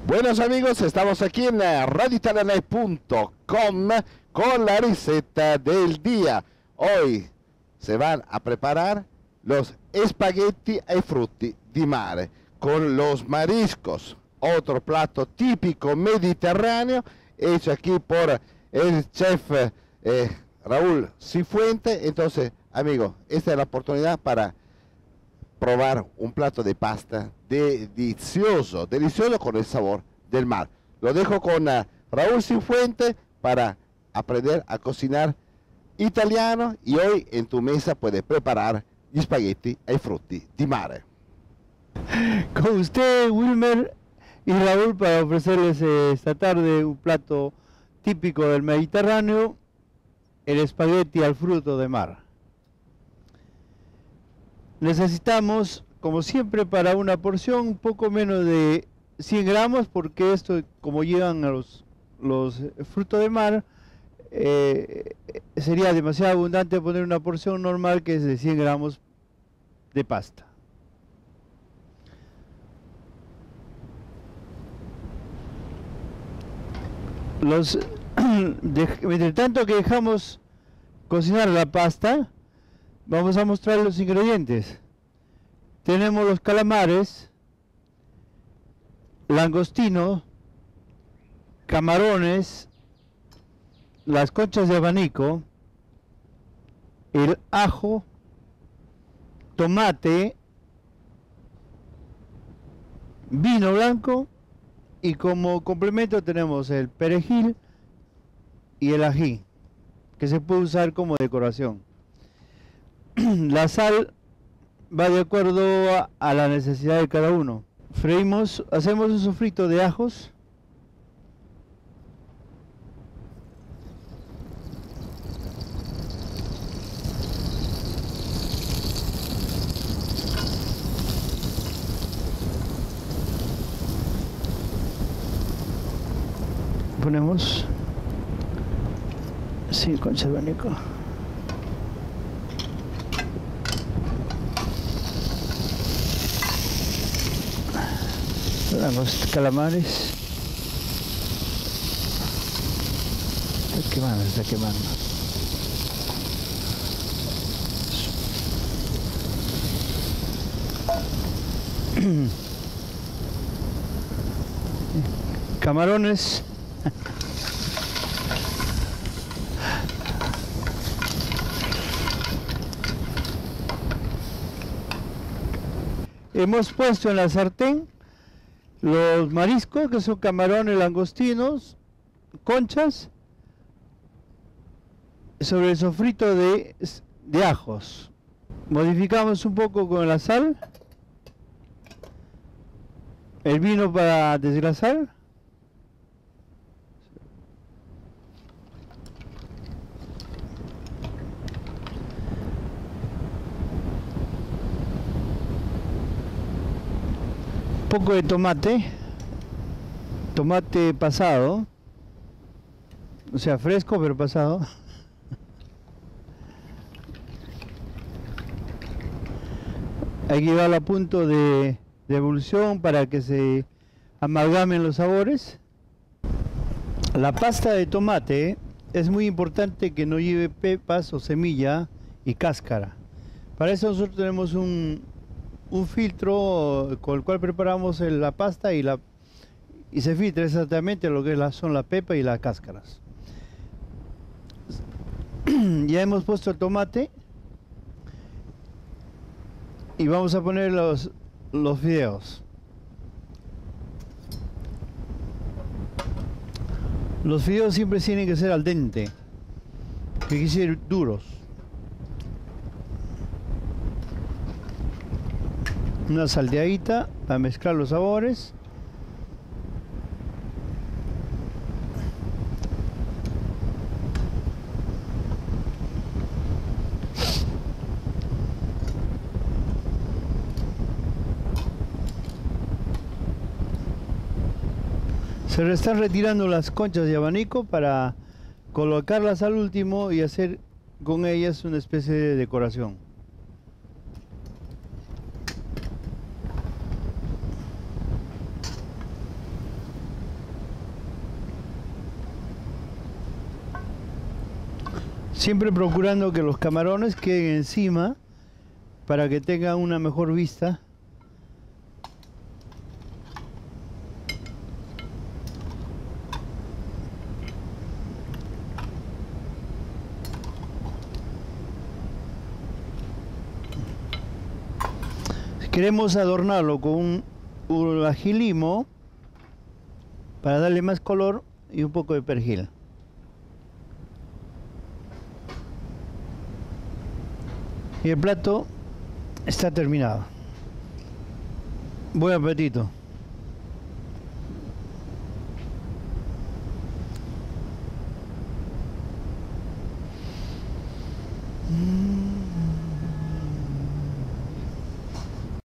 Buenos amigos, estamos aquí en radioitaliana.com con la receta del día. Hoy se van a preparar los spaghetti ai frutti di mare con los mariscos, otro plato típico mediterráneo hecho aquí por el chef Raúl Cifuentes. Entonces, amigos, esta es la oportunidad para probar un plato de pasta delicioso, delicioso con el sabor del mar. Lo dejo con Raúl Cifuentes para aprender a cocinar italiano, y hoy en tu mesa puedes preparar gli spaghetti ai frutti di mare. Con usted, Wilmer y Raúl, para ofrecerles esta tarde un plato típico del Mediterráneo, el espagueti al fruto de mar. Necesitamos, como siempre, para una porción un poco menos de 100 gramos, porque esto, como llevan a los frutos de mar, sería demasiado abundante poner una porción normal que es de 100 gramos de pasta. Entre tanto que dejamos cocinar la pasta, vamos a mostrar los ingredientes. Tenemos los calamares, langostino, camarones, las conchas de abanico, el ajo, tomate, vino blanco, y como complemento tenemos el perejil y el ají, que se puede usar como decoración. La sal va de acuerdo a la necesidad de cada uno. Freímos, hacemos un sofrito de ajos. Ponemos 5 conchas de abanico. Los calamares. Está quemando. Camarones. Hemos puesto en la sartén los mariscos, que son camarones, langostinos, conchas, sobre el sofrito de ajos. Modificamos un poco con la sal, el vino para desgrasar, poco de tomate pasado, o sea, fresco pero pasado. Hay que llevarlo a punto de ebullición para que se amalgamen los sabores. La pasta de tomate es muy importante que no lleve pepas o semilla y cáscara. Para eso nosotros tenemos un filtro con el cual preparamos la pasta y se filtra exactamente lo que son la pepa y las cáscaras. Ya hemos puesto el tomate y vamos a poner los fideos. Los fideos siempre tienen que ser al dente, que quiere decir duros. Una salteadita para mezclar los sabores. Se le están retirando las conchas de abanico para colocarlas al último y hacer con ellas una especie de decoración. Siempre procurando que los camarones queden encima para que tengan una mejor vista. Queremos adornarlo con un ají limo para darle más color y un poco de perejil. Y el plato está terminado. Buen apetito.